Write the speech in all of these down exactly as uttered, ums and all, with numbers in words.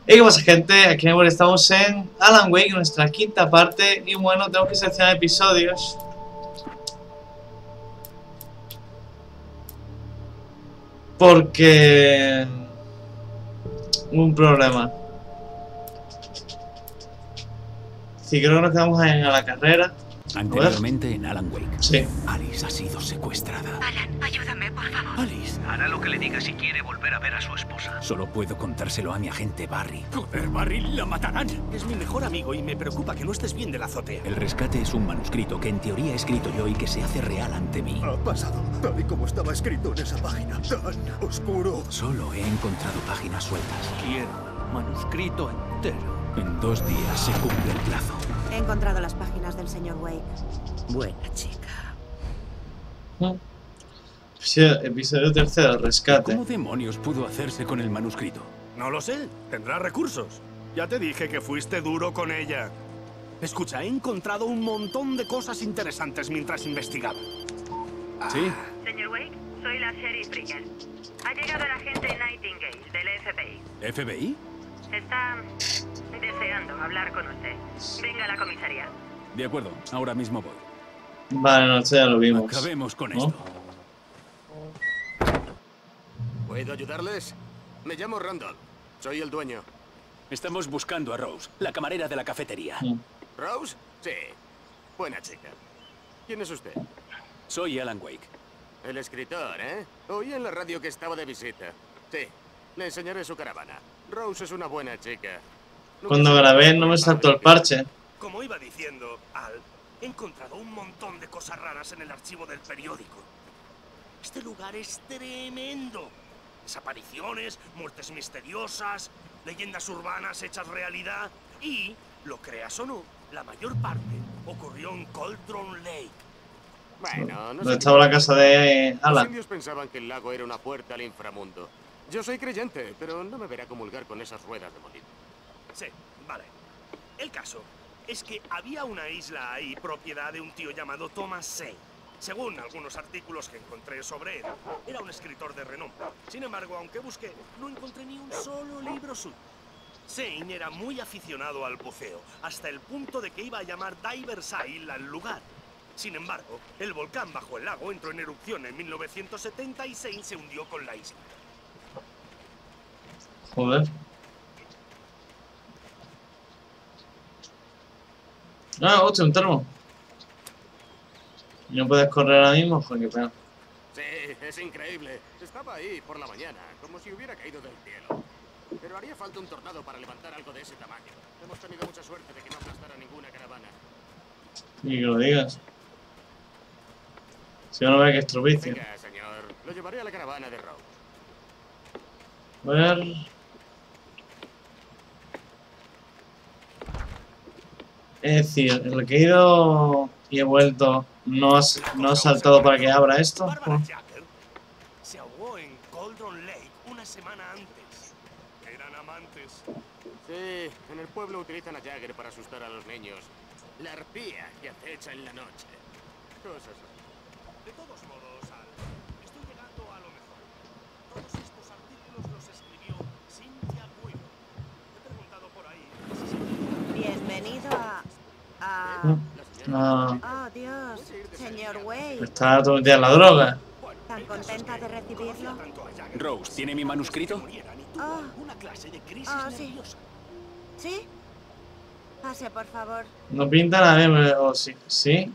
Y qué pasa, gente, aquí estamos en Alan Wake, nuestra quinta parte. Y bueno, tengo que seleccionar episodios. Porque... un problema. Sí, creo que nos quedamos en a la carrera. Anteriormente en Alan Wake. Sí. Alice ha sido secuestrada. Alan, ayúdame, por favor. Alice. Hará lo que le diga si quiere volver a ver a su esposa. Solo puedo contárselo a mi agente Barry. Joder, Barry, la matarán. Es mi mejor amigo y me preocupa que no estés bien de la azotea. El rescate es un manuscrito que en teoría he escrito yo y que se hace real ante mí. Ha pasado tal y como estaba escrito en esa página. Tan oscuro. Solo he encontrado páginas sueltas. Quiero el manuscrito entero. En dos días se cumple el plazo. He encontrado las páginas del señor Wake. Buena chica. Episodio tercero, rescate. ¿Cómo demonios pudo hacerse con el manuscrito? No lo sé. Tendrá recursos. Ya te dije que fuiste duro con ella. Escucha, he encontrado un montón de cosas interesantes mientras investigaba. ¿Sí? Señor Wake, soy la sheriff Brigger. Ha llegado el agente Nightingale del F B I. ¿F B I? Está deseando hablar con usted. Venga a la comisaría. De acuerdo, ahora mismo voy. Vale, no, esto ya lo vimos. Acabemos con ¿no? esto. ¿Puedo ayudarles? Me llamo Randall. Soy el dueño. Estamos buscando a Rose, la camarera de la cafetería. Mm. ¿Rose? Sí. Buena chica. ¿Quién es usted? Soy Alan Wake. El escritor, ¿eh? Oí en la radio que estaba de visita. Sí. Le enseñaré su caravana. Rose es una buena chica. Nunca Cuando se grabé preocupa no por me el saltó el padre. parche. Como iba diciendo, Al, he encontrado un montón de cosas raras en el archivo del periódico. Este lugar es tremendo. Desapariciones, muertes misteriosas, leyendas urbanas hechas realidad y, lo creas o no, la mayor parte ocurrió en Cauldron Lake. Bueno, no ¿Dónde sé estaba qué- la casa de Los Alan? indios pensaban que el lago era una puerta al inframundo. Yo soy creyente, pero no me verá comulgar con esas ruedas de molino. Sí, vale. El caso es que había una isla ahí, propiedad de un tío llamado Thomas Zane. Según algunos artículos que encontré sobre él, era un escritor de renombre. Sin embargo, aunque busqué, no encontré ni un solo libro suyo. Zane era muy aficionado al buceo, hasta el punto de que iba a llamar Divers Isle al lugar. Sin embargo, el volcán bajo el lago entró en erupción en mil novecientos setenta y Zane se hundió con la isla. Joder. Ah, hostia, un termo. ¿Y no puedes correr ahora mismo? Joder, qué pena. Sí, es increíble. Estaba ahí por la mañana, como si hubiera caído del cielo. Pero haría falta un tornado para levantar algo de ese tamaño. Hemos tenido mucha suerte de que no aplastara ninguna caravana. Ni que lo digas. Si yo no veo que estropicio. Venga, señor. Lo llevaré a la caravana de Rose. A ver. Es decir, el que he ido y he vuelto no has, no ha saltado para que abra esto. Barbara Jagger se ahogó en Cauldron Lake una semana antes. Eran amantes. Sí, en el pueblo utilizan a Jagger para asustar a los niños. La arpía que acecha en la noche. Cosas así. De todos modos, Al, estoy llegando a lo mejor. Todos estos artículos los escribió Cynthia Weaver. He preguntado por ahí si se... Bienvenido a... a... No, Oh, Dios. Señor Wake. está todo el día en la droga. ¿Tan contenta de recibirlo? tanto a Jagger Rose, ¿tiene mi manuscrito? murieran y tuvo Ah. alguna clase de crisis Ah, sí. nerviosa. ¿Sí? Pase, por favor. No pinta nada bien, o sí. Sí.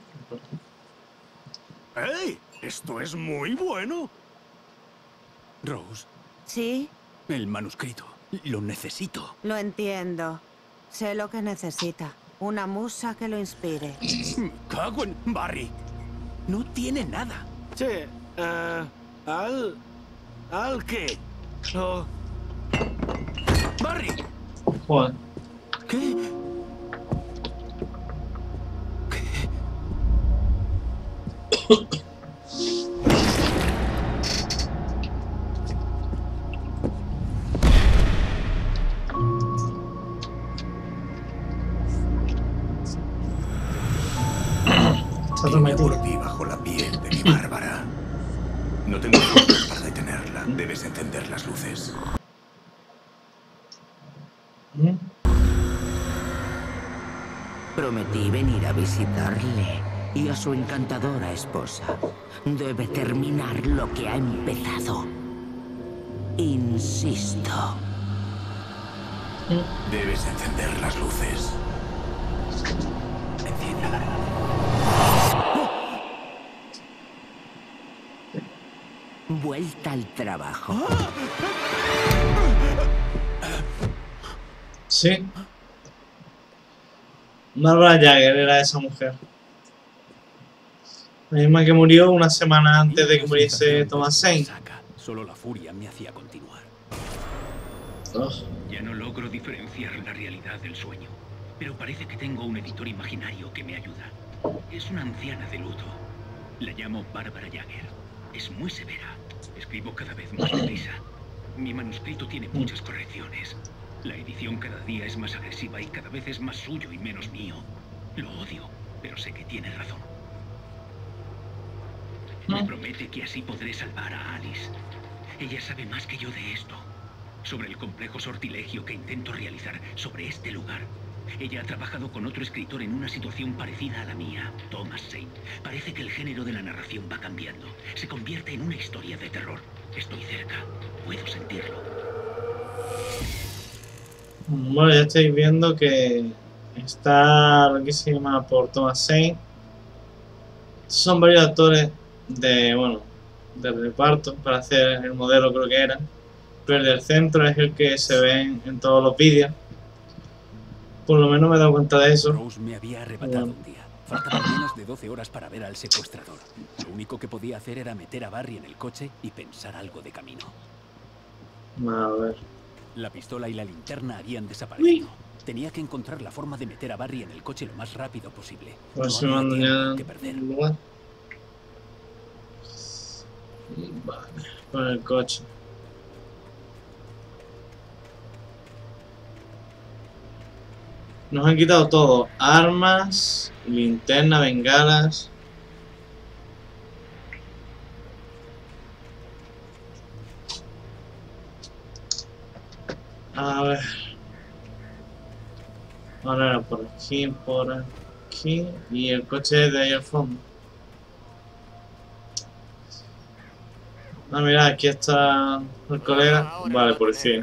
¡Ey! Esto es muy bueno. Rose, ¿Sí? el manuscrito. Lo necesito. Lo entiendo. Sé lo que necesita. Una musa que lo inspire. Me cago en Barry. No tiene nada. Che, eh, ¿al... ¿al qué? Oh, ¡Barry! Joder. ¿Qué? Está todo metido. Por ti bajo la piel de mi Bárbara. No tengo fuerzas para detenerla. Debes encender las luces. ¿Mm? Prometí venir a visitarle y a su encantadora esposa. Debe terminar lo que ha empezado. Insisto. Debes encender las luces. Enciéndalas. Vuelta al trabajo. Sí. Barbara Jagger era esa mujer. La misma que murió una semana antes de que muriese Thomas Zane. Solo la furia me hacía continuar. Oh. Ya no logro diferenciar la realidad del sueño, pero parece que tengo un editor imaginario que me ayuda. Es una anciana de luto. La llamo Barbara Jagger. Es muy severa. Escribo cada vez más deprisa. Mi manuscrito tiene muchas correcciones. La edición cada día es más agresiva y cada vez es más suyo y menos mío. Lo odio, pero sé que tiene razón. Me promete que así podré salvar a Alice. Ella sabe más que yo de esto. Sobre el complejo sortilegio que intento realizar sobre este lugar. Ella ha trabajado con otro escritor en una situación parecida a la mía, Thomas Zane. Parece que el género de la narración va cambiando. Se convierte en una historia de terror. Estoy cerca. Puedo sentirlo. Bueno, ya estáis viendo que está lo que se llama por Thomas Zane. Son varios actores de, bueno, del reparto para hacer el modelo, creo que era. Pero el del centro es el que se ve en, en todos los vídeos. Por lo menos me he dado cuenta de eso. Rose me había arrebatado Bueno. un día. Faltaban menos de doce horas para ver al secuestrador. Lo único que podía hacer era meter a Barry en el coche y pensar algo de camino. A ver. La pistola y la linterna habían desaparecido. Tenía que encontrar la forma de meter a Barry en el coche lo más rápido posible. A ver No si me había mando tiempo ya que perder. el lugar. Vale, con el coche. Nos han quitado todo. Armas, linterna, bengalas. A ver. Ahora era por aquí, por aquí. Y el coche es de ahí al fondo. Ah, mira, aquí está el colega. Vale, policía.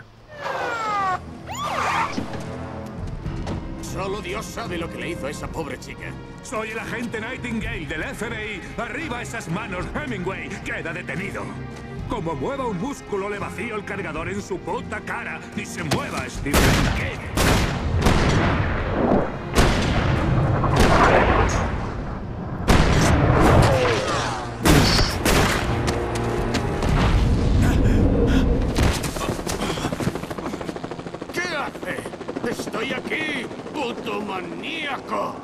Solo Dios sabe lo que le hizo a esa pobre chica. Soy el agente Nightingale del F B I. ¡Arriba esas manos, Hemingway! ¡Queda detenido! Como mueva un músculo, le vacío el cargador en su puta cara. ¡Ni se mueva, Stephen King! ¿Qué hace? ¡Estoy aquí, puto maníaco!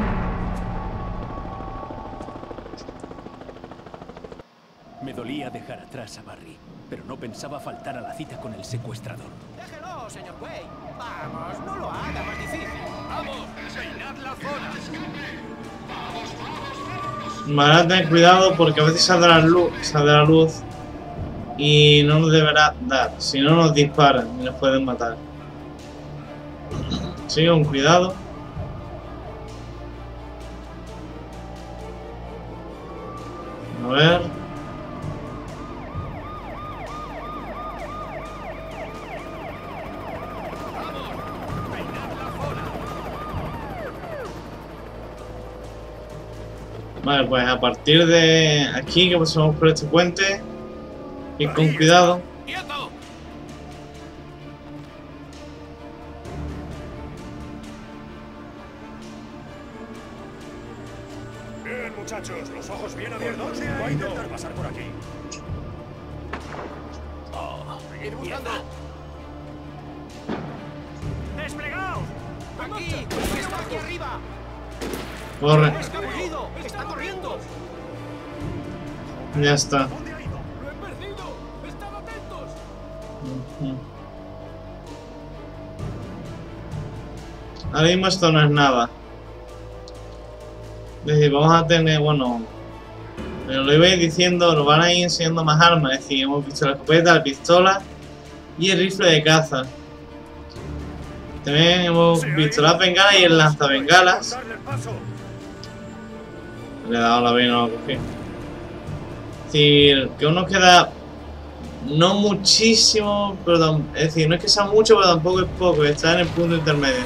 Me dolía dejar atrás a Barry, pero no pensaba faltar a la cita con el secuestrador. Déjelo, señor Wayne. Vamos, no lo haga más difícil. ¡Vamos! ¡Peinad la zona! Vale, ten cuidado porque a veces saldrá la luz, saldrá la luz y no nos deberá dar. Si no nos disparan y nos pueden matar. Sí, con cuidado. A ver. Vale, pues a partir de aquí que pasamos por este puente, ir con cuidado. ¡Quieto! Bien, muchachos, los ojos bien abiertos. Voy a intentar pasar por aquí. ¡Seguid buscando! ¡Desplegaos! ¡Aquí! ¡Está aquí arriba! Corre, ¡Está corrido! ¡Está corriendo! ya está. ¿Dónde ha ido? ¡Lo he perdido! ¡Estad atentos! Ujú. Ahora mismo esto no es nada. Es decir, vamos a tener, bueno, pero lo iba diciendo, nos van a ir enseñando más armas. Es decir, hemos visto la escopeta, la pistola y el rifle de caza. También hemos visto las bengalas y el lanzabengalas. Le he dado la vena, no lo cogí. Es decir, que uno queda no muchísimo, pero es decir, no es que sea mucho, pero tampoco es poco, está en el punto intermedio.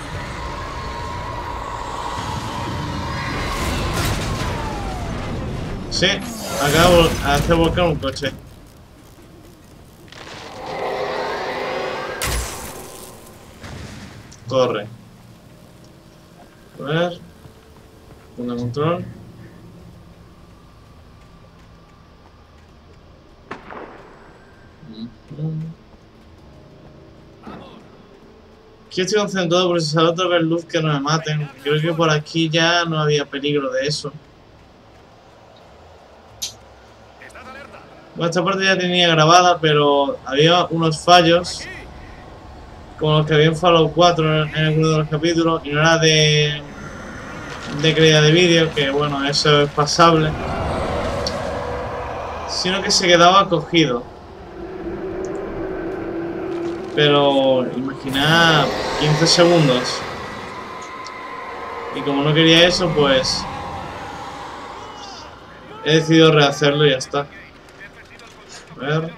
Sí, acabo de hacer volcar un coche. Corre. A ver. Punto de control. Aquí estoy concentrado por si sale otra vez luz que no me maten. Creo que por aquí ya no había peligro de eso. Bueno, esta parte ya tenía grabada, pero había unos fallos como los que había en Fallout cuatro en, en alguno de los capítulos, y no era de de calidad de vídeo, que bueno, eso es pasable, sino que se quedaba cogido. Pero imaginad quince segundos, y como no quería eso, pues he decidido rehacerlo y ya está. A ver.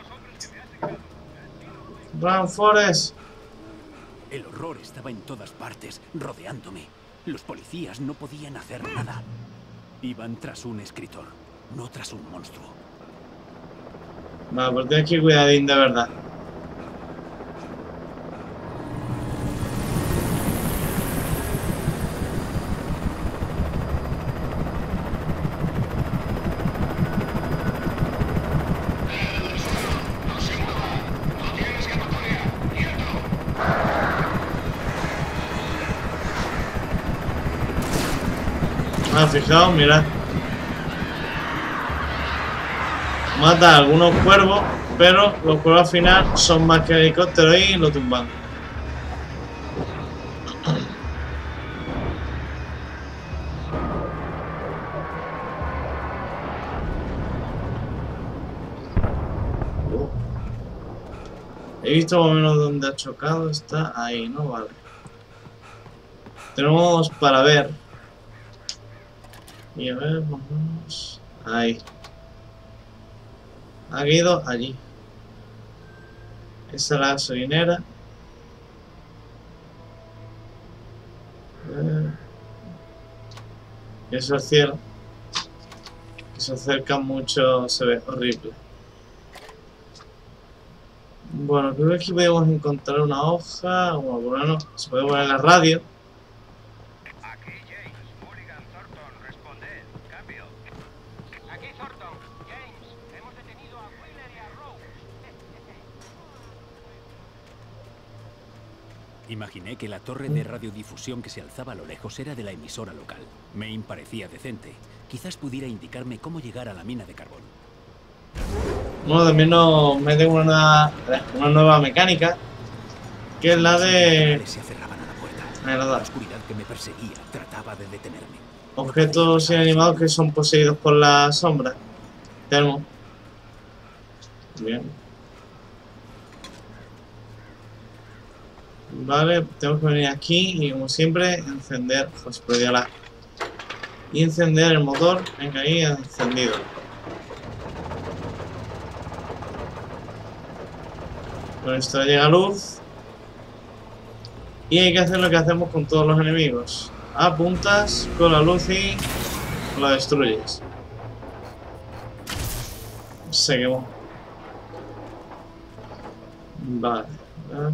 Run, Forrest. El horror estaba en todas partes, rodeándome. Los policías no podían hacer nada. Iban tras un escritor, no tras un monstruo. Vale, pues tienes que ir cuidadín de verdad. Ah, fijaos, mirad. Mata a algunos cuervos, pero los cuervos al final son más que helicópteros y lo tumban. Uh. He visto más o menos dónde ha chocado, está ahí, ¿no? Vale. Tenemos para ver. Y a ver, vamos. Ahí. Ha ido allí. Esa es la gasolinera. Y eso es el cielo. Que se acerca mucho, se ve horrible. Bueno, creo que aquí podemos encontrar una hoja. Bueno, por lo menos se puede poner la radio. Imaginé que la torre de radiodifusión que se alzaba a lo lejos era de la emisora local. Maine parecía decente. Quizás pudiera indicarme cómo llegar a la mina de carbón. Bueno, también nos meten una, una nueva mecánica, que es la de... Se aferraban a la puerta. La La oscuridad que me perseguía trataba de detenerme. Objetos inanimados que son poseídos por la sombra. Termo. Bien. Vale, tenemos que venir aquí y como siempre encender, pues la y encender el motor. Venga, ahí encendido. Con esto llega luz y hay que hacer lo que hacemos con todos los enemigos: apuntas con la luz y la destruyes. Se quemó. Vale, a ver.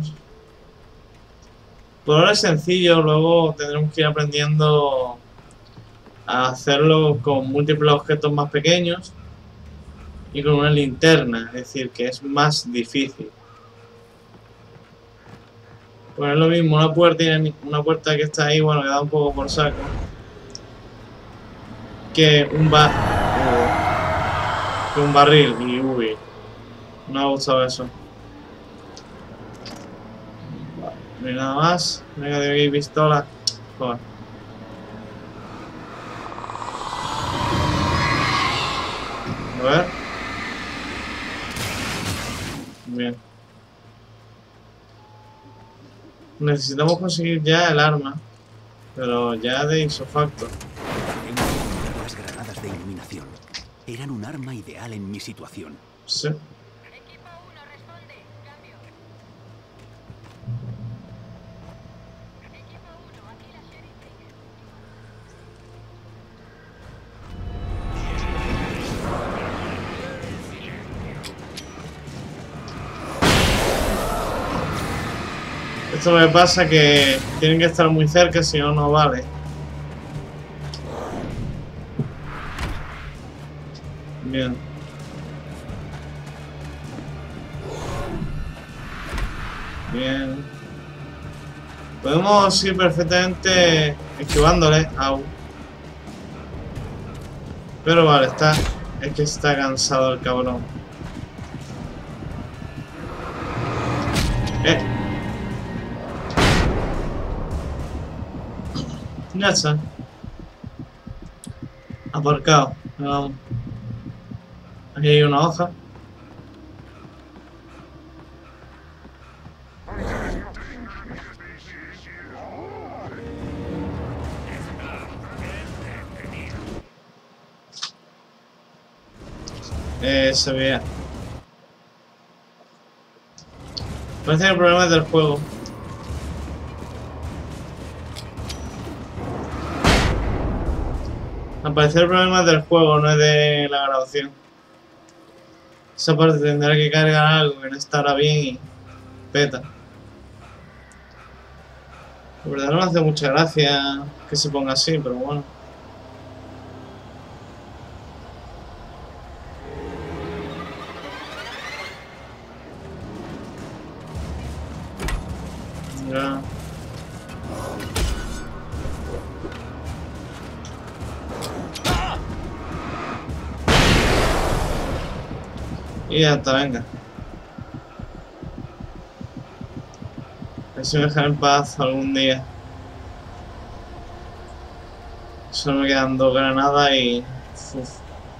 Por ahora es sencillo, luego tendremos que ir aprendiendo a hacerlo con múltiples objetos más pequeños y con una linterna, es decir, que es más difícil. Pues es lo mismo, una puerta, una puerta que está ahí, bueno, que da un poco por saco, que un, ba que un barril, y uy, no me ha gustado eso. No hay nada más. Venga, de aquí pistola. Joder. A ver. Bien. Necesitamos conseguir ya el arma, pero ya de isofacto. Las granadas de iluminación eran un arma ideal en mi situación. Sí. Equipo uno responde. Cambio. Equipo uno, aquí la Sheriff Trigger. Esto me pasa que tienen que estar muy cerca, si no, no vale. Bien. Bien. Podemos ir perfectamente esquivándole. Au. Pero vale, está. Es que está cansado el cabrón. Eh. Ya está. Aparcado. Vamos. Aquí hay una hoja. Eh, se vea. Parece que el problema es del juego. Al parecer el problema es del juego, no es de la grabación. Esa parte tendrá que cargar algo que no estará bien y peta. La verdad no me hace mucha gracia que se ponga así, pero bueno. Ya. Y ya está, venga. A ver si me dejan en paz algún día. Solo me quedan dos granadas y... Uf.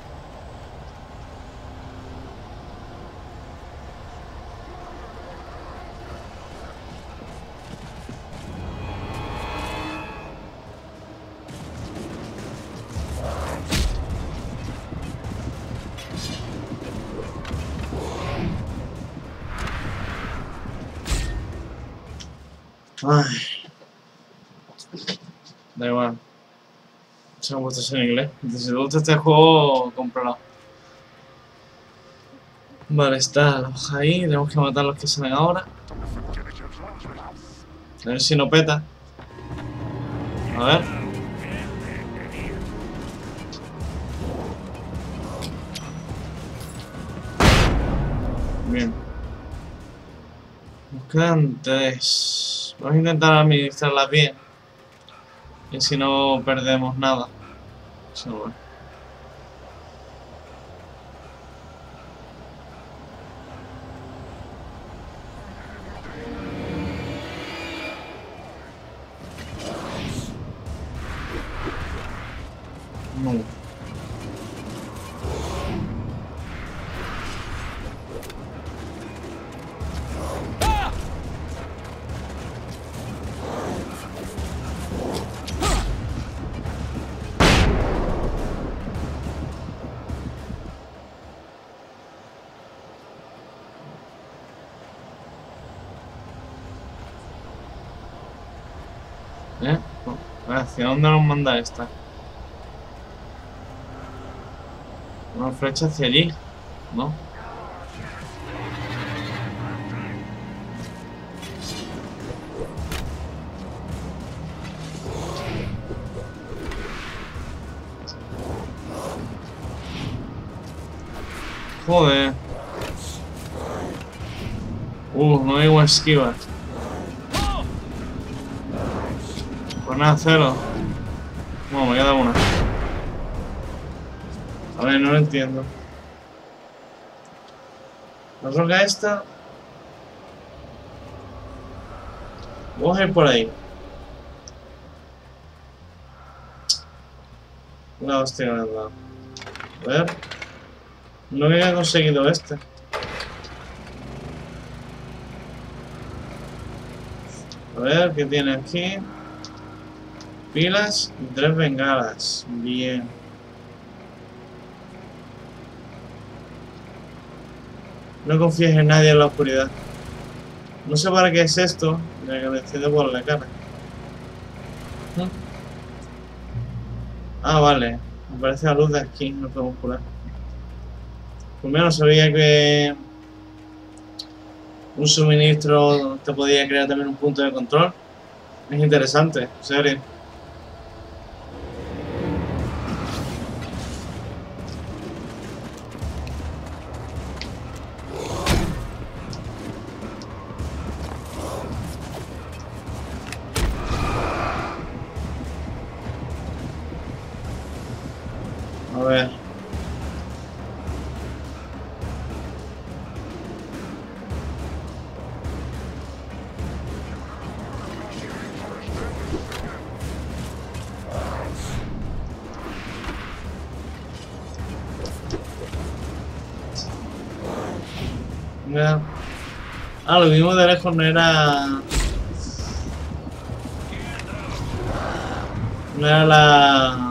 Ay. Da igual. Se me gusta en inglés. Si te gusta este juego, cómpralo. Vale, está la hoja ahí. Tenemos que matar a los que salen ahora. A ver si no peta. A ver. Bien. Nos quedan tres. Vamos a intentar administrarlas bien. Y si no perdemos nada. Eso bueno. No. ¿Eh? ¿Hacia dónde nos manda esta? Una flecha hacia allí, ¿no? Joder. Uh, no hay esquiva. Pues nada, cero. Bueno, me queda una. A ver, no lo entiendo. La roca esta. Vamos a ir por ahí. La hostia me han dado. A ver. No había conseguido este. A ver, ¿qué tiene aquí? Pilas y tres bengalas. Bien. No confíes en nadie en la oscuridad. No sé para qué es esto, ya que me enciendo por la cara. ¿Mm? Ah, vale. Me parece la luz de aquí, no podemos curar. Primero no sabía que un suministro te podía crear también un punto de control. Es interesante, en serio. A ver. Mira. Ah, lo mismo de lejos no era... No era la...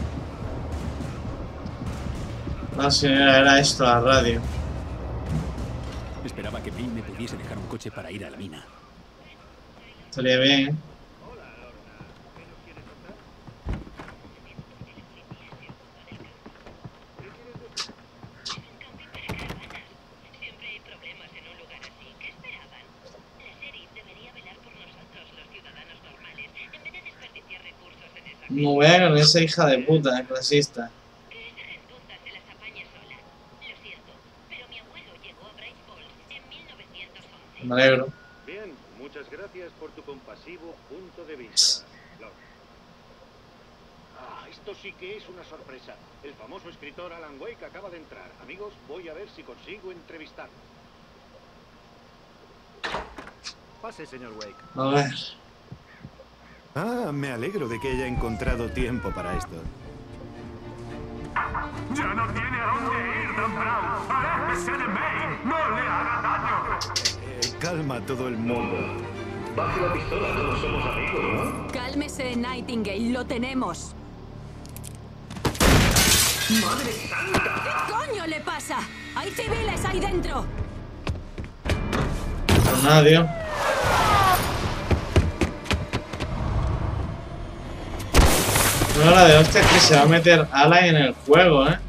La señora, era esto, la radio. Esperaba que Bill me pudiese dejar un coche para ir a la mina. Estaría bien, ¿eh? No voy a con esa hija de puta, clasista. Me alegro. Bien, muchas gracias por tu compasivo punto de vista. Ah, esto sí que es una sorpresa. El famoso escritor Alan Wake acaba de entrar. Amigos, voy a ver si consigo entrevistarlo. Pase, señor Wake. A ver. Ah, me alegro de que haya encontrado tiempo para esto. Ya no tiene a dónde ir, Dan Brown. ¡Aléjese de May! ¡No le haga daño! Eh, calma a todo el mundo. Baje la pistola, todos somos amigos, ¿no? Cálmese, Nightingale, lo tenemos. ¡Madre santa! ¿Qué coño le pasa? ¡Hay civiles ahí dentro! Pues nada, tío. No, la de hostia es que se va a meter Alan en el juego, ¿eh?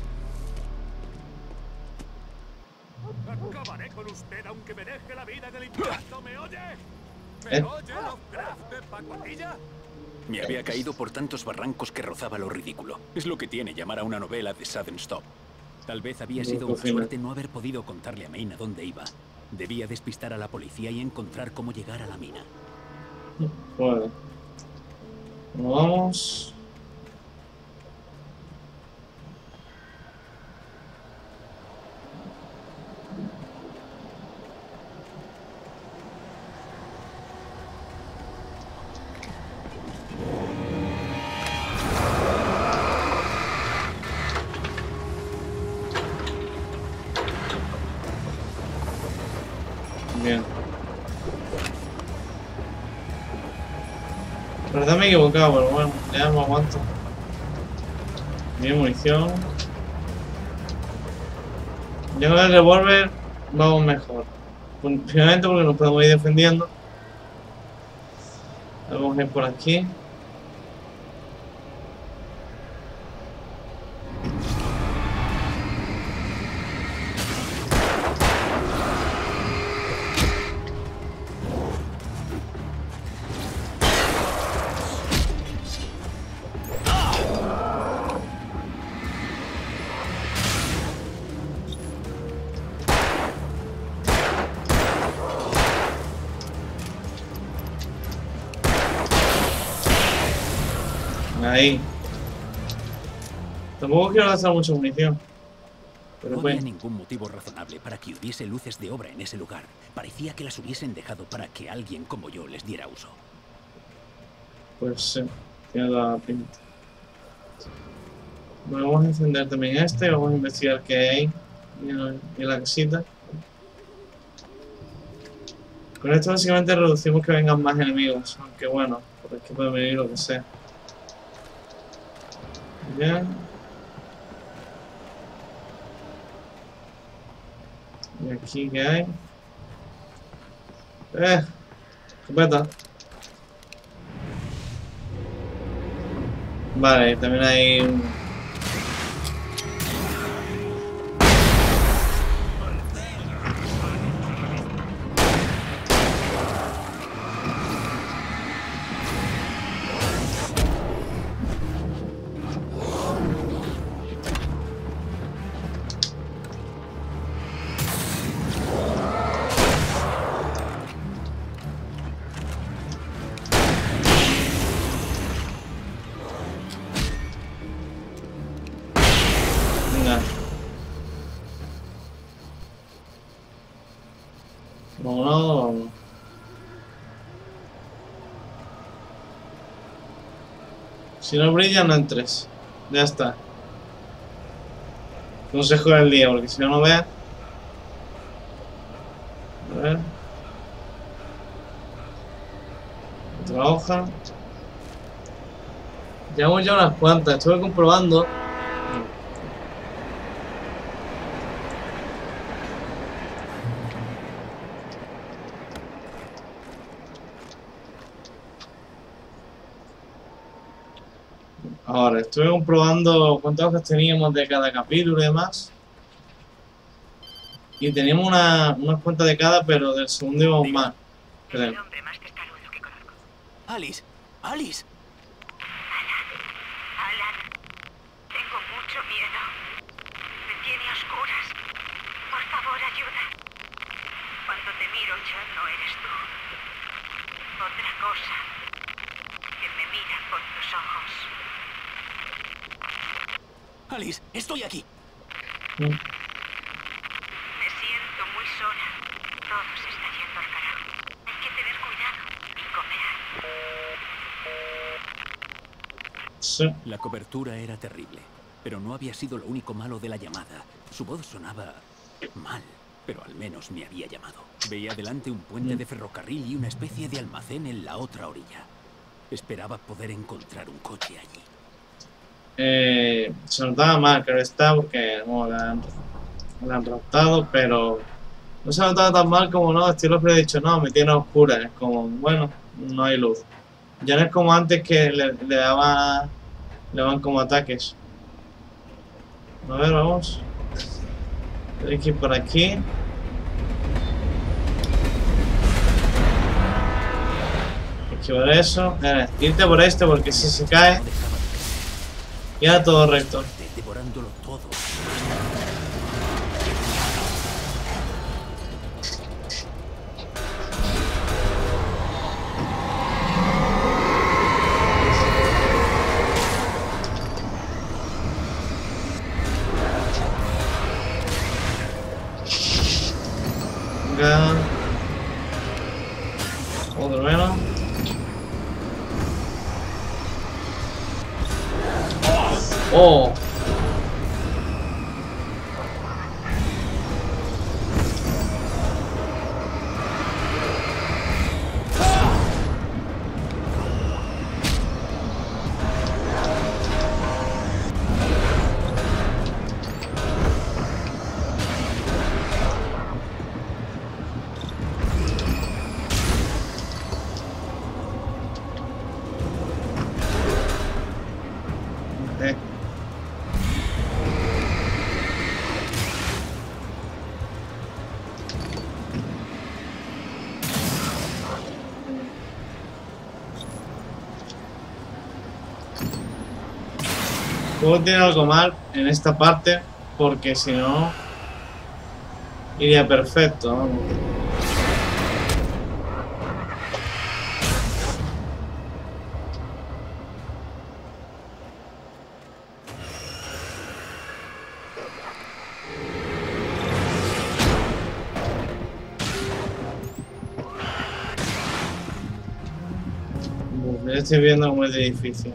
Acabaré con usted aunque me deje la vida en el infierno, ¿me oye? ¿Me ¿Eh? oye, Lovecraft de pacotilla? Me había caído por tantos barrancos que rozaba lo ridículo. Es lo que tiene llamar a una novela de Sudden Stop. Tal vez había sido una suerte no haber podido contarle a Maine a dónde iba. Debía despistar a la policía y encontrar cómo llegar a la mina. Vale. Bueno, vamos. Bien. La verdad me he equivocado, pero bueno, ya no aguanto. Bien, munición. Ya con el revólver vamos mejor. Finalmente porque nos podemos ir defendiendo. Vamos a ir por aquí. Ahí. Tampoco quiero gastar mucha munición. Pero No pues. había ningún motivo razonable para que hubiese luces de obra en ese lugar. Parecía que las hubiesen dejado para que alguien como yo les diera uso. Pues sí, tiene la pinta. Bueno, vamos a encender también este. Vamos a investigar qué hay en la casita. Con esto básicamente reducimos que vengan más enemigos, aunque bueno, por aquí puede venir lo que sea. Bien. ¿Y aquí qué hay? ¡Eh! ¡Escopeta! Vale, también hay un... No, no. Si no brilla, no entres. Ya está. Consejo del día, porque si no, no veas. A ver. Otra hoja. Llevamos ya unas cuantas. Estuve comprobando. Ahora, estuve comprobando cuántas hojas teníamos de cada capítulo y demás. Y teníamos una, unas cuantas de cada, pero del segundo íbamos más. Creo. Alice, Alice. Alan, tengo mucho miedo. Me tiene a oscuras. Por favor, ayuda. Cuando te miro ya no eres tú. Otra cosa que me mira con tus ojos. Alice, estoy aquí. Me siento muy sola. Todo se está yendo al carajo. Hay que tener cuidado y cooperar. Sí. La cobertura era terrible, pero no había sido lo único malo de la llamada. Su voz sonaba mal, pero al menos me había llamado. Veía delante un puente de ferrocarril y una especie de almacén en la otra orilla. Esperaba poder encontrar un coche allí. Eh, se notaba mal, creo que está, porque no, la, han, la han raptado, pero no se notaba tan mal como no. Estilo que he dicho, no, me tiene a oscuras. Es como, bueno, no hay luz. Ya no es como antes que le, le daban le daban como ataques. A ver, vamos. Hay que ir por aquí. Hay que ver eso. Eh, irte por este porque si se cae. Queda todo recto. Devorándolo todo. Venga. Otro menos. Oh. Eh. El juego tiene algo mal en esta parte, porque si no iría perfecto, vamos. Uf, ya estoy viendo cómo es de difícil.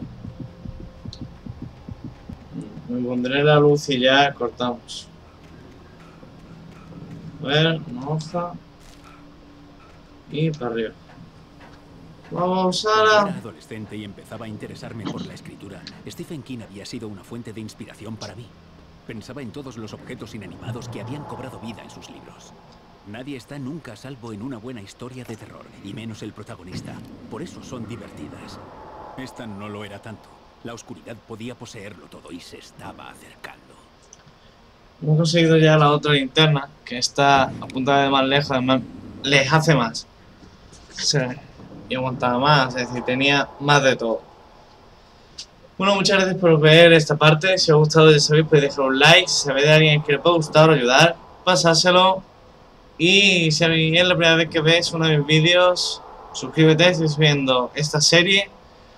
Me pondré la luz y ya cortamos. A ver, una hoja. Y para arriba. Vamos a Cuando la... era adolescente y empezaba a interesarme por la escritura, Stephen King había sido una fuente de inspiración para mí. Pensaba en todos los objetos inanimados que habían cobrado vida en sus libros. Nadie está nunca a salvo en una buena historia de terror, y menos el protagonista. Por eso son divertidas. Esta no lo era tanto. La oscuridad podía poseerlo todo y se estaba acercando. Hemos conseguido ya la otra linterna, que está apuntada de más lejos, además les hace más. O sea, y aguantaba más, es decir, tenía más de todo. Bueno, muchas gracias por ver esta parte. Si os ha gustado, ya sabéis, podéis dejar un like. Si sabéis de alguien que le pueda gustar o ayudar, pasárselo. Y si es la primera vez que ves uno de mis vídeos, suscríbete, estoy viendo esta serie.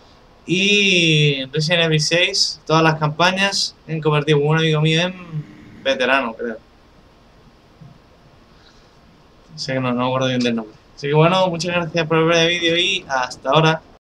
Y Resident Evil seis, todas las campañas, en convertido con un amigo mío en veterano, creo. Sé que no, no me acuerdo bien del nombre. Así que bueno, muchas gracias por ver el vídeo y hasta ahora.